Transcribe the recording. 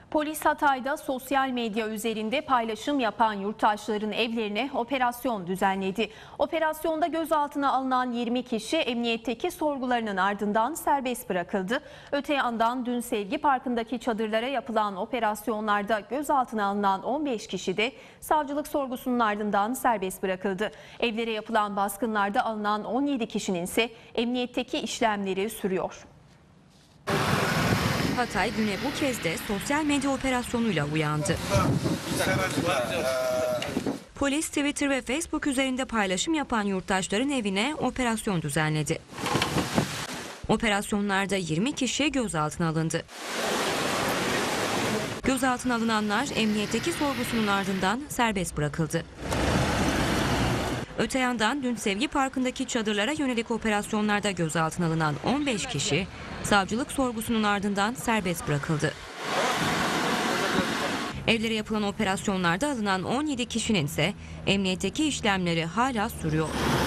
Polis Hatay'da sosyal medya üzerinde paylaşım yapan yurttaşların evlerine operasyon düzenledi. Operasyonda gözaltına alınan 20 kişi emniyetteki sorgularının ardından serbest bırakıldı. Öte yandan dün Sevgi Parkı'ndaki çadırlara yapılan operasyonlarda gözaltına alınan 15 kişi de savcılık sorgusunun ardından serbest bırakıldı. Evlere yapılan baskınlarda alınan 17 kişinin ise emniyetteki işlemleri sürüyor. Hatay güne bu kez de sosyal medya operasyonuyla uyandı. Polis Twitter ve Facebook üzerinde paylaşım yapan yurttaşların evine operasyon düzenledi. Operasyonlarda 20 kişi gözaltına alındı. Gözaltına alınanlar emniyetteki sorgusunun ardından serbest bırakıldı. Öte yandan dün Sevgi Parkı'ndaki çadırlara yönelik operasyonlarda gözaltına alınan 15 kişi savcılık sorgusunun ardından serbest bırakıldı. Evlere yapılan operasyonlarda alınan 17 kişinin ise emniyetteki işlemleri hala sürüyor.